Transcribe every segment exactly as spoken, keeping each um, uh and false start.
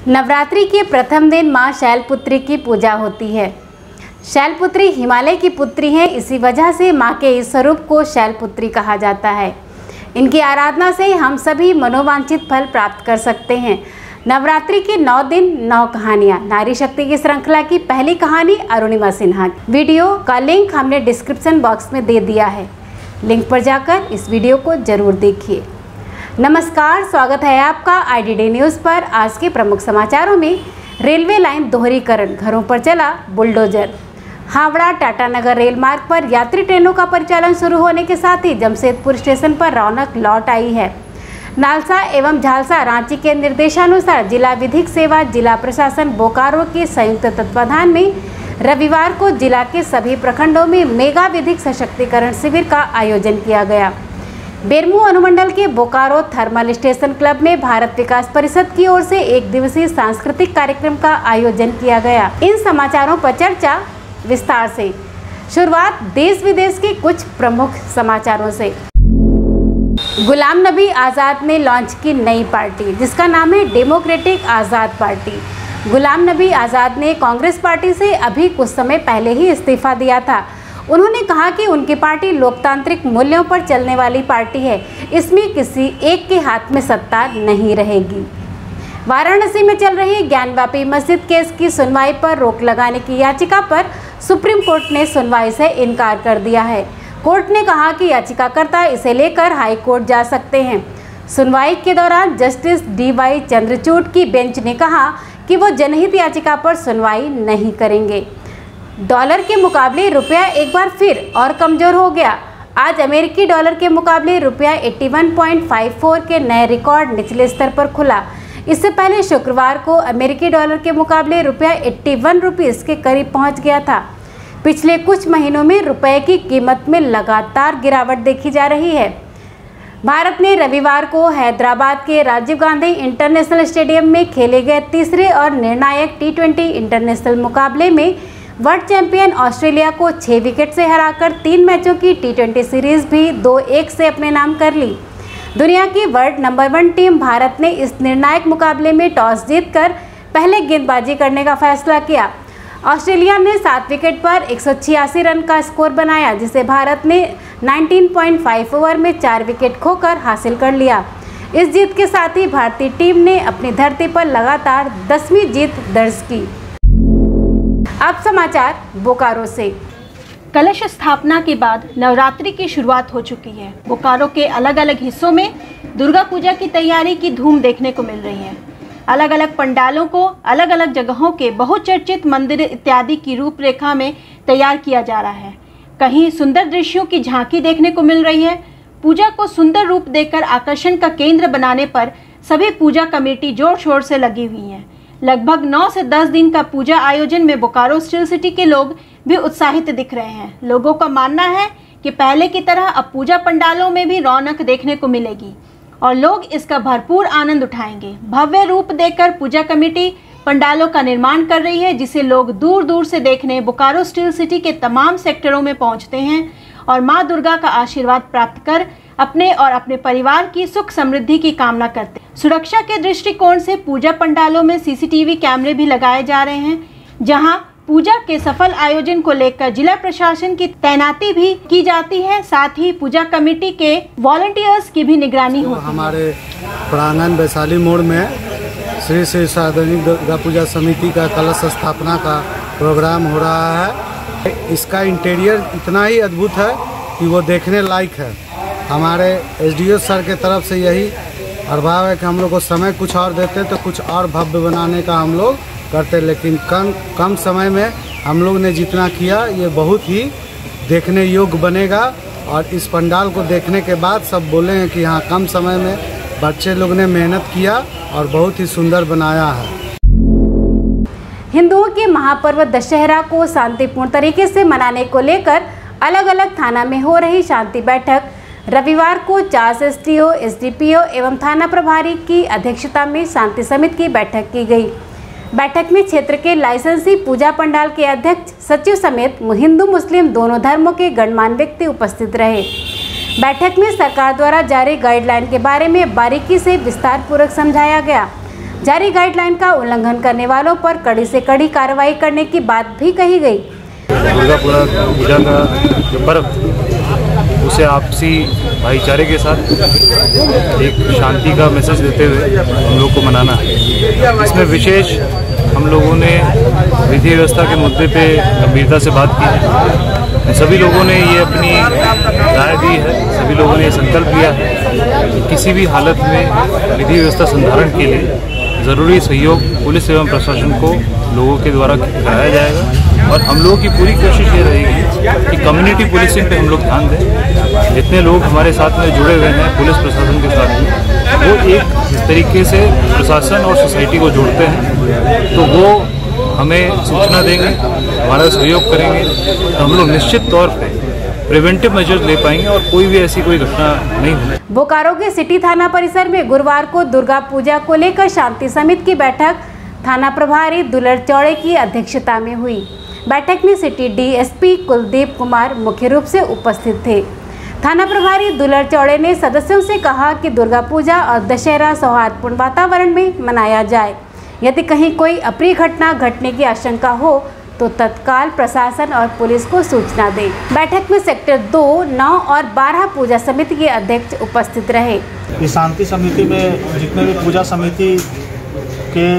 नवरात्रि के प्रथम दिन मां शैलपुत्री की पूजा होती है। शैलपुत्री हिमालय की पुत्री हैं, इसी वजह से मां के इस स्वरूप को शैलपुत्री कहा जाता है। इनकी आराधना से हम सभी मनोवांछित फल प्राप्त कर सकते हैं। नवरात्रि के नौ दिन नौ कहानियां। नारी शक्ति की श्रृंखला की पहली कहानी अरुणिमा सिन्हा। वीडियो का लिंक हमने डिस्क्रिप्शन बॉक्स में दे दिया है, लिंक पर जाकर इस वीडियो को जरूर देखिए। नमस्कार, स्वागत है आपका आईडीडी न्यूज़ पर। आज के प्रमुख समाचारों में रेलवे लाइन दोहरीकरण, घरों पर चला बुलडोजर। हावड़ा टाटानगर रेल मार्ग पर यात्री ट्रेनों का परिचालन शुरू होने के साथ ही जमशेदपुर स्टेशन पर रौनक लौट आई है। नालसा एवं झालसा रांची के निर्देशानुसार जिला विधिक सेवा जिला प्रशासन बोकारो के संयुक्त तत्वाधान में रविवार को जिला के सभी प्रखंडों में मेगा विधिक सशक्तिकरण शिविर का आयोजन किया गया। बेरमो अनुमंडल के बोकारो थर्मल स्टेशन क्लब में भारत विकास परिषद की ओर से एक दिवसीय सांस्कृतिक कार्यक्रम का आयोजन किया गया। इन समाचारों पर चर्चा विस्तार से। शुरुआत देश विदेश के कुछ प्रमुख समाचारों से। गुलाम नबी आज़ाद ने लॉन्च की नई पार्टी, जिसका नाम है डेमोक्रेटिक आज़ाद पार्टी। गुलाम नबी आज़ाद ने कांग्रेस पार्टी से अभी कुछ समय पहले ही इस्तीफा दिया था। उन्होंने कहा कि उनकी पार्टी लोकतांत्रिक मूल्यों पर चलने वाली पार्टी है, इसमें किसी एक के हाथ में सत्ता नहीं रहेगी। वाराणसी में चल रही ज्ञानवापी मस्जिद केस की सुनवाई पर रोक लगाने की याचिका पर सुप्रीम कोर्ट ने सुनवाई से इनकार कर दिया है। कोर्ट ने कहा कि याचिकाकर्ता इसे लेकर हाई कोर्ट जा सकते हैं। सुनवाई के दौरान जस्टिस डी वाई चंद्रचूड़ की बेंच ने कहा कि वो जनहित याचिका पर सुनवाई नहीं करेंगे। डॉलर के मुकाबले रुपया एक बार फिर और कमज़ोर हो गया। आज अमेरिकी डॉलर के मुकाबले रुपया इक्यासी पॉइंट चौवन के नए रिकॉर्ड निचले स्तर पर खुला। इससे पहले शुक्रवार को अमेरिकी डॉलर के मुकाबले रुपया इक्यावन रुपीस के करीब पहुंच गया था। पिछले कुछ महीनों में रुपये की कीमत में लगातार गिरावट देखी जा रही है। भारत ने रविवार को हैदराबाद के राजीव गांधी इंटरनेशनल स्टेडियम में खेले गए तीसरे और निर्णायक टी ट्वेंटी इंटरनेशनल मुकाबले में वर्ल्ड चैंपियन ऑस्ट्रेलिया को छह विकेट से हराकर तीन मैचों की टी ट्वेंटी सीरीज भी दो एक से अपने नाम कर ली। दुनिया की world number one team Bharat ने इस निर्णायक मुकाबले में टॉस जीतकर पहले गेंदबाजी करने का फैसला किया। ऑस्ट्रेलिया ने सात विकेट पर एक सौ छियासी रन का स्कोर बनाया, जिसे भारत ने उन्नीस पॉइंट पाँच ओवर में चार विकेट खोकर हासिल कर लिया। इस जीत के साथ ही भारतीय टीम ने अपनी धरती पर लगातार दसवीं जीत दर्ज की। अब समाचार बोकारो से। कलश स्थापना के बाद नवरात्रि की शुरुआत हो चुकी है। बोकारो के अलग अलग हिस्सों में दुर्गा पूजा की तैयारी की धूम देखने को मिल रही है। अलग अलग पंडालों को अलग अलग जगहों के बहुचर्चित मंदिर इत्यादि की रूपरेखा में तैयार किया जा रहा है। कहीं सुंदर दृश्यों की झांकी देखने को मिल रही है। पूजा को सुंदर रूप देकर आकर्षण का केंद्र बनाने पर सभी पूजा कमेटी जोर शोर से लगी हुई है। लगभग नौ से दस दिन का पूजा आयोजन में बोकारो स्टील सिटी के लोग भी उत्साहित दिख रहे हैं। लोगों का मानना है कि पहले की तरह अब पूजा पंडालों में भी रौनक देखने को मिलेगी और लोग इसका भरपूर आनंद उठाएंगे। भव्य रूप देकर पूजा कमेटी पंडालों का निर्माण कर रही है, जिसे लोग दूर दूर से देखने बोकारो स्टील सिटी के तमाम सेक्टरों में पहुंचते हैं और मां दुर्गा का आशीर्वाद प्राप्त कर अपने और अपने परिवार की सुख समृद्धि की कामना करते हैं। सुरक्षा के दृष्टिकोण से पूजा पंडालों में सीसीटीवी कैमरे भी लगाए जा रहे हैं, जहां पूजा के सफल आयोजन को लेकर जिला प्रशासन की तैनाती भी की जाती है। साथ ही पूजा कमेटी के वॉलंटियर्स की भी निगरानी होती है। हमारे प्रांगण वैशाली मोड़ में श्री श्री सार्वजनिक दुर्गा पूजा समिति का कलश स्थापना का प्रोग्राम हो रहा है। इसका इंटीरियर इतना ही अद्भुत है कि वो देखने लायक है। हमारे एसडीओ सर के तरफ से यही प्रभाव है कि हम लोग को समय कुछ और देते तो कुछ और भव्य बनाने का हम लोग करते, लेकिन कम कम समय में हम लोग ने जितना किया ये बहुत ही देखने योग्य बनेगा। और इस पंडाल को देखने के बाद सब बोले हैं कि हाँ, कम समय में बच्चे लोग ने मेहनत किया और बहुत ही सुंदर बनाया है। हिंदुओं के महापर्व दशहरा को शांतिपूर्ण तरीके से मनाने को लेकर अलग अलग थाना में हो रही शांति बैठक रविवार को चास एसडीओ, एसडीपीओ एवं थाना प्रभारी की अध्यक्षता में शांति समिति की बैठक की गई। बैठक में क्षेत्र के लाइसेंसी पूजा पंडाल के अध्यक्ष, सचिव समेत हिंदू मुस्लिम दोनों धर्मों के गणमान्य व्यक्ति उपस्थित रहे। बैठक में सरकार द्वारा जारी गाइडलाइन के बारे में बारीकी से विस्तार पूर्वक समझाया गया। जारी गाइडलाइन का उल्लंघन करने वालों पर कड़ी से कड़ी कार्रवाई करने की बात भी कही गई। दुर्गा पूजा का जो पर्व उसे आपसी भाईचारे के साथ एक शांति का मैसेज देते हुए हम लोग को मनाना है। इसमें विशेष हम लोगों ने विधि व्यवस्था के मुद्दे पे गंभीरता से बात की है। सभी लोगों ने ये अपनी राय दी है, सभी लोगों ने ये संकल्प लिया है कि किसी भी हालत में विधि व्यवस्था संधारण के लिए ज़रूरी सहयोग पुलिस एवं प्रशासन को लोगों के द्वारा कराया जाएगा। और हम लोगों की पूरी कोशिश ये रहेगी कि कम्युनिटी पुलिसिंग पे हम लोग ध्यान दें। जितने लोग हमारे साथ में जुड़े हुए हैं पुलिस प्रशासन के साथ में, वो एक तरीके से प्रशासन और सोसाइटी को जोड़ते हैं, तो वो हमें सूचना देंगे, हमारा सहयोग करेंगे, तो हम लोग निश्चित तौर पे प्रिवेंटिव मेजर्स ले पाएंगे और कोई भी ऐसी कोई घटना नहीं होगी। बोकारो के सिटी थाना परिसर में गुरुवार को दुर्गा पूजा को लेकर शांति समिति की बैठक थाना प्रभारी दुलर चौड़े की अध्यक्षता में हुई। बैठक में सिटी डीएसपी कुलदीप कुमार मुख्य रूप से उपस्थित थे। थाना प्रभारी दुलर चौड़े ने सदस्यों से कहा कि दुर्गा पूजा और दशहरा सौहार्दपूर्ण वातावरण में मनाया जाए। यदि कहीं कोई अप्रिय घटना घटने की आशंका हो तो तत्काल प्रशासन और पुलिस को सूचना दें। बैठक में सेक्टर दो, नौ और बारह पूजा समिति के अध्यक्ष उपस्थित रहे। इस शांति समिति में जितने भी पूजा समिति के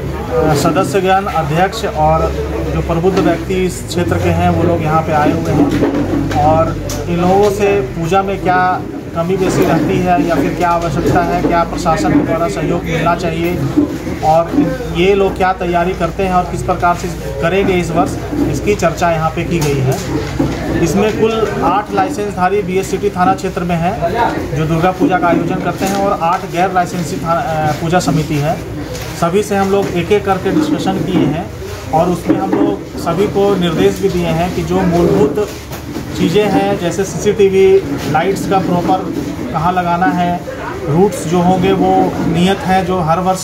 सदस्यगण, अध्यक्ष और जो प्रबुद्ध व्यक्ति इस क्षेत्र के हैं वो लोग यहाँ पे आए हुए हैं और इन लोगों से पूजा में क्या कमी बेसी रहती है या फिर क्या आवश्यकता है, क्या प्रशासन के द्वारा सहयोग मिलना चाहिए और ये लोग क्या तैयारी करते हैं और किस प्रकार से करेंगे इस वर्ष, इसकी चर्चा यहाँ पे की गई है। इसमें कुल आठ लाइसेंसधारी बीएससिटी थाना क्षेत्र में है जो दुर्गा पूजा का आयोजन करते हैं और आठ गैर लाइसेंसी पूजा समिति है। सभी से हम लोग एक एक करके डिस्कशन किए हैं और उसमें हम लोग सभी को निर्देश भी दिए हैं कि जो मूलभूत चीज़ें हैं जैसे सीसीटीवी, लाइट्स का प्रॉपर कहाँ लगाना है, रूट्स जो होंगे वो नियत है जो हर वर्ष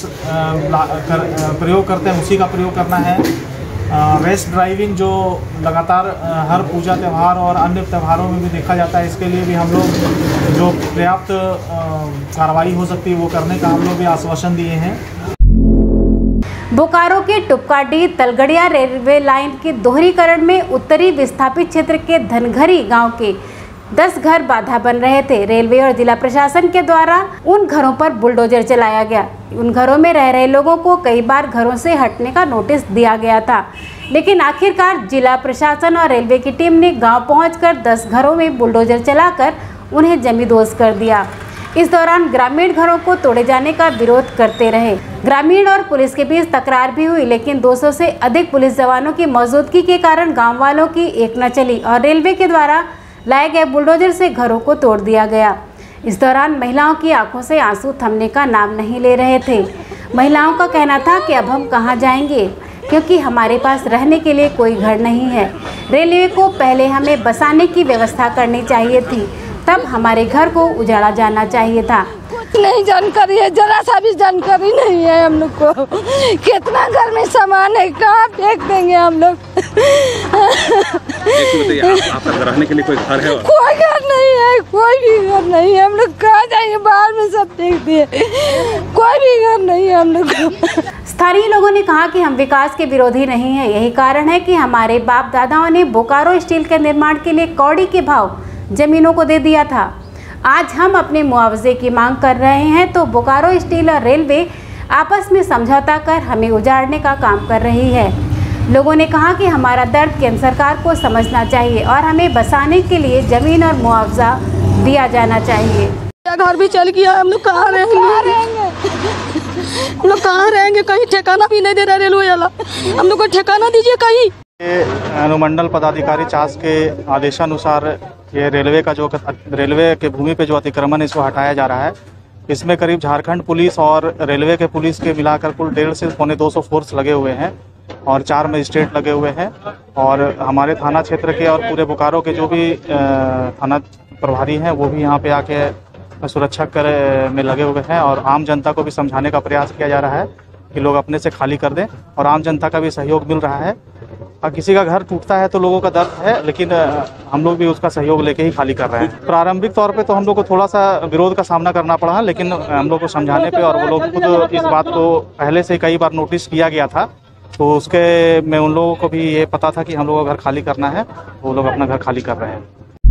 कर, प्रयोग करते हैं उसी का प्रयोग करना है। रेस्ट ड्राइविंग जो लगातार हर पूजा त्यौहार और अन्य त्यौहारों में भी देखा जाता है, इसके लिए भी हम लोग जो पर्याप्त कार्रवाई हो सकती है वो करने का हम लोग भी आश्वासन दिए हैं। बोकारो के टुपकाडी तलगड़िया रेलवे लाइन के दोहरीकरण में उत्तरी विस्थापित क्षेत्र के धनघरी गांव के दस घर बाधा बन रहे थे। रेलवे और जिला प्रशासन के द्वारा उन घरों पर बुलडोजर चलाया गया। उन घरों में रह रहे लोगों को कई बार घरों से हटने का नोटिस दिया गया था, लेकिन आखिरकार जिला प्रशासन और रेलवे की टीम ने गांव पहुंचकर दस घरों में बुलडोजर चलाकर उन्हें जमींदोज कर दिया। इस दौरान ग्रामीण घरों को तोड़े जाने का विरोध करते रहे। ग्रामीण और पुलिस के बीच तकरार भी हुई, लेकिन दो सौ से अधिक पुलिस जवानों की मौजूदगी के कारण गांव वालों की एक न चली और रेलवे के द्वारा लाए गए बुलडोजर से घरों को तोड़ दिया गया। इस दौरान महिलाओं की आंखों से आंसू थमने का नाम नहीं ले रहे थे। महिलाओं का कहना था कि अब हम कहां जाएंगे, क्योंकि हमारे पास रहने के लिए कोई घर नहीं है। रेलवे को पहले हमें बसाने की व्यवस्था करनी चाहिए थी, तब हमारे घर को उजाड़ा जाना चाहिए था। कुछ नहीं जानकारी है, जरा सा भी जानकारी नहीं है हम लोग को। कितना घर में सामान है, कहाँ फेंक देंगे हम लोग। आपका रहने के लिए कोई घर है? कोई घर नहीं है, कोई भी घर नहीं है। हम लोग कहाँ जाएंगे, बाहर में सब फेंक दिए, कोई भी घर नहीं है हम लोग को। स्थानीय लोगों ने कहा कि हम विकास के विरोधी नहीं है, यही कारण है कि हमारे बाप दादाओं ने बोकारो स्टील के निर्माण के लिए कौड़ी के भाव जमीनों को दे दिया था। आज हम अपने मुआवजे की मांग कर रहे हैं तो बोकारो स्टील और रेलवे आपस में समझौता कर हमें उजाड़ने का काम कर रही है। लोगों ने कहा कि हमारा दर्द केंद्र सरकार को समझना चाहिए और हमें बसाने के लिए जमीन और मुआवजा दिया जाना चाहिए। घर भी चल गया, हम लोग कहाँ रहेंगे? हम लोग कहाँ रहेंगे? कहीं ठिकाना भी नहीं दे रहा रेलवे वाला, हम लोग को ठिकाना दीजिए कहीं। अनुमंडल पदाधिकारी चास के आदेशानुसार ये रेलवे का जो रेलवे के भूमि पे जो अतिक्रमण है इसको हटाया जा रहा है। इसमें करीब झारखंड पुलिस और रेलवे के पुलिस के मिलाकर कुल डेढ़ से पौने दो सौ फोर्स लगे हुए हैं और चार मजिस्ट्रेट लगे हुए हैं और हमारे थाना क्षेत्र के और पूरे बोकारो के जो भी थाना प्रभारी हैं वो भी यहाँ पे आके सुरक्षा कर में लगे हुए हैं और आम जनता को भी समझाने का प्रयास किया जा रहा है कि लोग अपने से खाली कर दें और आम जनता का भी सहयोग मिल रहा है। और किसी का घर टूटता है तो लोगों का दर्द है, लेकिन हम लोग भी उसका सहयोग लेके ही खाली कर रहे हैं। प्रारंभिक तौर पे तो हम लोग को थोड़ा सा विरोध का सामना करना पड़ा, लेकिन हम लोग को समझाने पे और वो लोग खुद इस बात को पहले से कई बार नोटिस किया गया था, तो उसके में उन लोगों को भी ये पता था कि हम लोगों का घर खाली करना है, वो लोग अपना घर खाली कर रहे हैं।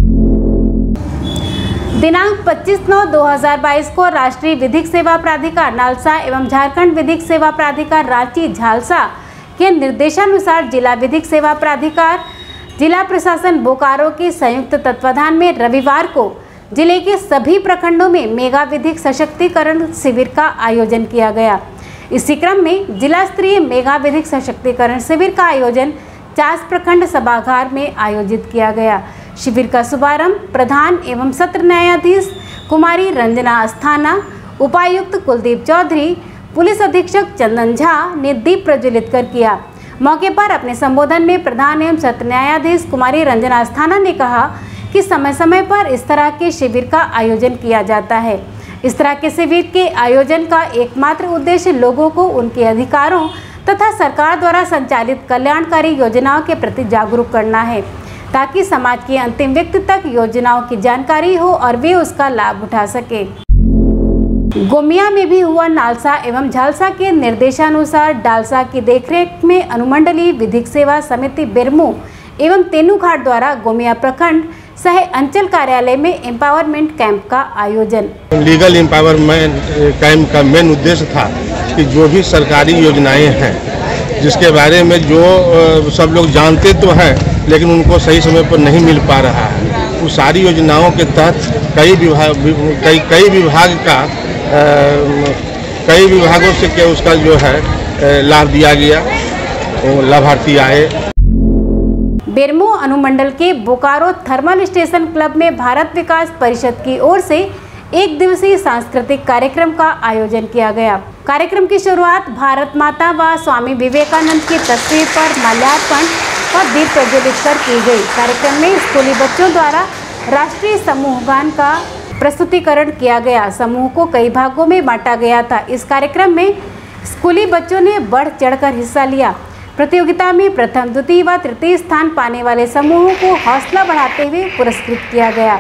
दिनांक पच्चीस नौ दो हज़ार बाईस को राष्ट्रीय विधिक सेवा प्राधिकार नालसा एवं झारखंड विधिक सेवा प्राधिकार रांची झालसा के निर्देशानुसार जिला विधिक सेवा प्राधिकार जिला प्रशासन बोकारो के संयुक्त तत्वाधान में रविवार को जिले के सभी प्रखंडों में मेगा विधिक सशक्तिकरण शिविर का आयोजन किया गया। इसी क्रम में जिला स्तरीय मेगा विधिक सशक्तिकरण शिविर का आयोजन चास प्रखंड सभागार में आयोजित किया गया। शिविर का शुभारंभ प्रधान एवं सत्र न्यायाधीश कुमारी रंजना अस्थाना, उपायुक्त कुलदीप चौधरी, पुलिस अधीक्षक चंदन झा ने दीप प्रज्वलित कर किया। मौके पर अपने संबोधन में प्रधान एवं सत्र न्यायाधीश कुमारी रंजना अस्थाना ने कहा कि समय समय पर इस तरह के शिविर का आयोजन किया जाता है। इस तरह के शिविर के आयोजन का एकमात्र उद्देश्य लोगों को उनके अधिकारों तथा सरकार द्वारा संचालित कल्याणकारी योजनाओं के प्रति जागरूक करना है, ताकि समाज के अंतिम व्यक्ति तक योजनाओं की जानकारी हो और वे उसका लाभ उठा सके। गोमिया में भी हुआ नालसा एवं झालसा के निर्देशानुसार डालसा की देखरेख में अनुमंडलीय विधिक सेवा समिति बेरमो एवं तेनूघाट द्वारा गोमिया प्रखंड सह अंचल कार्यालय में एम्पावरमेंट कैंप का आयोजन। लीगल एम्पावरमेंट कैंप का मेन उद्देश्य था कि जो भी सरकारी योजनाएं हैं जिसके बारे में जो सब लोग जानते तो हैं लेकिन उनको सही समय पर नहीं मिल पा रहा है, उस सारी योजनाओं के तहत कई विभाग कई कई विभाग का आ, कई विभागों से क्या उसका जो है लाभ दिया गया, लाभार्थी आए। बेरमो अनुमंडल के बोकारो थर्मल स्टेशन क्लब में भारत विकास परिषद की ओर से एक दिवसीय सांस्कृतिक कार्यक्रम का आयोजन किया गया। कार्यक्रम की शुरुआत भारत माता व स्वामी विवेकानंद की तस्वीर पर माल्यार्पण और दीप प्रज्वलित कर की गई। कार्यक्रम में स्कूली बच्चों द्वारा राष्ट्रीय समूह गान का प्रस्तुतिकरण किया गया। समूह को कई भागों में बांटा गया था। इस कार्यक्रम में स्कूली बच्चों ने बढ़ चढ़कर हिस्सा लिया। प्रतियोगिता में प्रथम, द्वितीय व तृतीय स्थान पाने वाले समूहों को हौसला बढ़ाते हुए पुरस्कृत किया गया।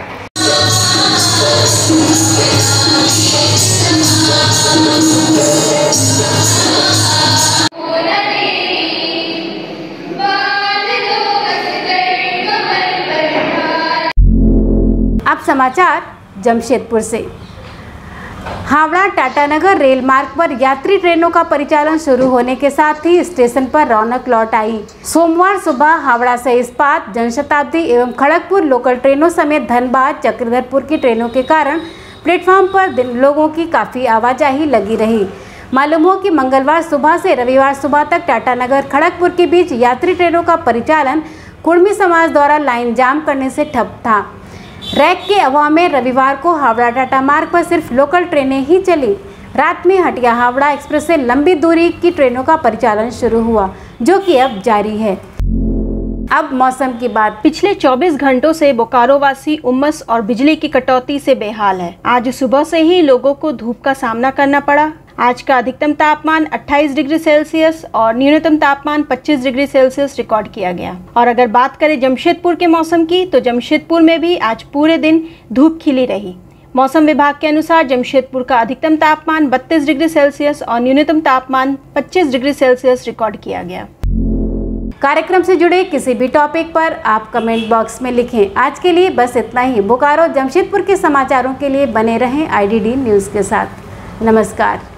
अब समाचार जमशेदपुर से। हावड़ा टाटानगर रेल मार्ग पर यात्री ट्रेनों का परिचालन शुरू होने के साथ ही स्टेशन पर रौनक लौट आई। सोमवार सुबह हावड़ा से इस्पात, जनशताब्दी एवं खड़गपुर लोकल ट्रेनों समेत धनबाद, चक्रधरपुर की ट्रेनों के कारण प्लेटफॉर्म पर दिन लोगों की काफ़ी आवाजाही लगी रही। मालूम हो कि मंगलवार सुबह से रविवार सुबह तक टाटानगर खड़गपुर के बीच यात्री ट्रेनों का परिचालन कुर्मी समाज द्वारा लाइन जाम करने से ठप था। रैक के अभाव में रविवार को हावड़ा टाटा मार्ग पर सिर्फ लोकल ट्रेनें ही चली। रात में हटिया हावड़ा एक्सप्रेस से लंबी दूरी की ट्रेनों का परिचालन शुरू हुआ, जो कि अब जारी है। अब मौसम की बात। पिछले चौबीस घंटों से बोकारो वासी उमस और बिजली की कटौती से बेहाल है। आज सुबह से ही लोगों को धूप का सामना करना पड़ा। आज का अधिकतम तापमान अट्ठाईस डिग्री सेल्सियस और न्यूनतम तापमान पच्चीस डिग्री सेल्सियस रिकॉर्ड किया गया। और अगर बात करें जमशेदपुर के मौसम की, तो जमशेदपुर में भी आज पूरे दिन धूप खिली रही। मौसम विभाग के अनुसार जमशेदपुर का अधिकतम तापमान बत्तीस डिग्री सेल्सियस और न्यूनतम तापमान पच्चीस डिग्री सेल्सियस रिकॉर्ड किया गया। कार्यक्रम से जुड़े किसी भी टॉपिक पर आप कमेंट बॉक्स में लिखें। आज के लिए बस इतना ही। बोकारो जमशेदपुर के समाचारों के लिए बने रहें आई डी डी न्यूज़ के साथ। नमस्कार।